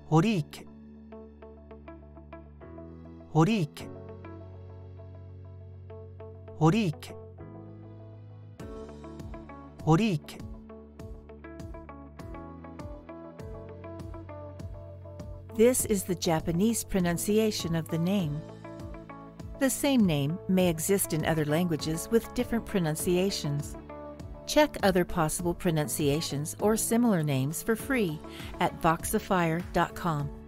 ほりいけ、ほりいけ、ほりいけ、ほりいけ。 This is the Japanese pronunciation of the name. The same name may exist in other languages with different pronunciations. Check other possible pronunciations or similar names for free at voxafire.com.